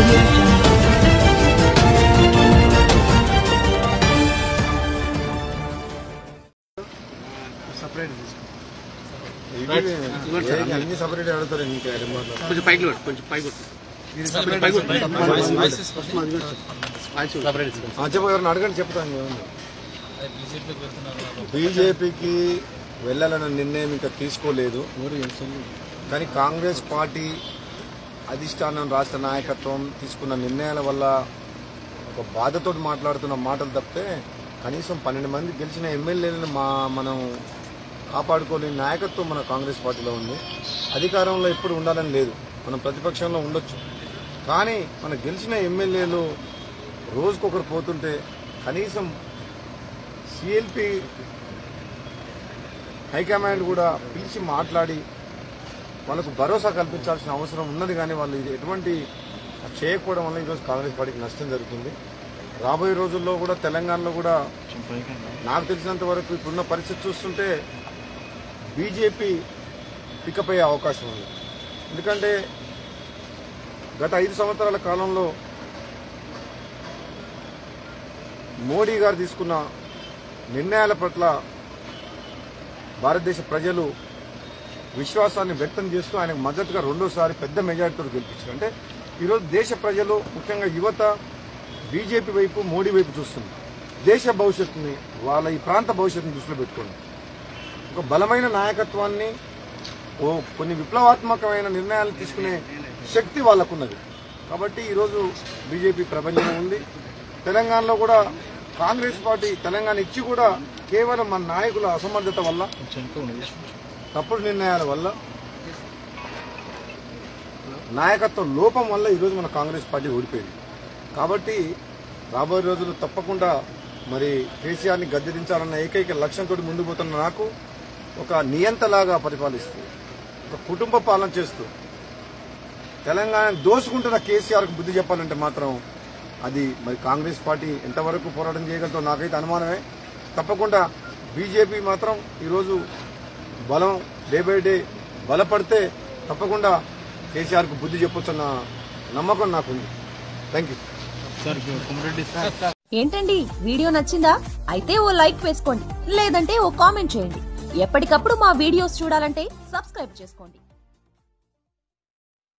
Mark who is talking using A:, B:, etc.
A: audio jungle.
B: అన్ని separate ఆడతారు
C: కొంచెం పైకి కొంచెం పైకి
B: చెప్పగారు అడగండి చెప్తాను. బీజేపీకి వెళ్ళాలన్న నిర్ణయం ఇంకా తీసుకోలేదు, కానీ కాంగ్రెస్ పార్టీ అధిష్టానం రాష్ట్ర నాయకత్వం తీసుకున్న నిర్ణయాల వల్ల ఒక బాధతో మాట్లాడుతున్న మాటలు తప్పితే కనీసం 12 మంది గెలిచిన ఎమ్మెల్యేలను మనం కాపాడుకోలేని నాయకత్వం మన కాంగ్రెస్ పార్టీలో ఉంది. అధికారంలో ఎప్పుడు ఉండాలని లేదు, మనం ప్రతిపక్షంలో ఉండొచ్చు, కానీ మన గెలిచిన ఎమ్మెల్యేలు రోజుకొకరు పోతుంటే కనీసం సిఎల్పి హైకమాండ్ కూడా పిలిచి మాట్లాడి వాళ్ళకు భరోసా కల్పించాల్సిన అవసరం ఉన్నది. కానీ వాళ్ళు ఎటువంటి చేయకపోవడం వల్ల ఈరోజు కాంగ్రెస్ పార్టీకి నష్టం జరుగుతుంది. రాబోయే రోజుల్లో కూడా తెలంగాణలో కూడా నాకు తెలిసినంత వరకు ఇప్పుడున్న పరిస్థితి చూస్తుంటే బీజేపీ పికప్ అయ్యే అవకాశం ఉంది. ఎందుకంటే గత 5 సంవత్సరాల కాలంలో మోడీ గారు తీసుకున్న నిర్ణయాల పట్ల భారతదేశ ప్రజలు విశ్వాసాన్ని వ్యక్తం చేస్తూ ఆయనకు మద్దతుగా రెండోసారి పెద్ద మెజారిటీతో గెలిపించారు. అంటే ఈరోజు దేశ ప్రజలు ముఖ్యంగా యువత బీజేపీ వైపు మోడీ వైపు చూస్తుంది. దేశ భవిష్యత్తుని వాళ్ళ ఈ ప్రాంత భవిష్యత్తుని దృష్టిలో పెట్టుకోండి. ఒక బలమైన నాయకత్వాన్ని, కొన్ని విప్లవాత్మకమైన నిర్ణయాలు తీసుకునే శక్తి వాళ్ళకున్నది. కాబట్టి ఈరోజు బీజేపీ ప్రపంచంలో ఉంది. తెలంగాణలో కూడా కాంగ్రెస్ పార్టీ తెలంగాణ ఇచ్చి కూడా కేవలం మన నాయకుల అసమర్థత వల్ల, తప్పుడు నిర్ణయాల వల్ల, నాయకత్వ లోపం వల్ల ఈరోజు మన కాంగ్రెస్ పార్టీ ఓడిపోయింది. కాబట్టి రాబోయే రోజులు తప్పకుండా మరి కేసీఆర్ని గద్దెదించాలన్న ఏకైక లక్ష్యంతో ముందుకు పోతున్న నాకు ఒక నియంతలాగా పరిపాలిస్తూ, ఒక కుటుంబ పాలన చేస్తూ తెలంగాణ దోసుకుంటున్న కేసీఆర్కు బుద్ధి చెప్పాలంటే మాత్రం అది మరి కాంగ్రెస్ పార్టీ ఎంతవరకు పోరాటం చేయగలతో నాకైతే అనుమానమే. తప్పకుండా బీజేపీ మాత్రం ఈరోజు బలం డే బై డే బలపడితే తప్పకుండా కేసీఆర్కు బుద్ధి చెప్పొచ్చన్న నమ్మకం నాకుంది. Thank you.
D: ఏంటండి వీడియో నచ్చిందా? అయితే ఓ లైక్ వేసుకోండి, లేదంటే ఓ కామెంట్ చేయండి. ఎప్పటికప్పుడు మా వీడియోస్ చూడాలంటే సబ్స్క్రైబ్ చేసుకోండి.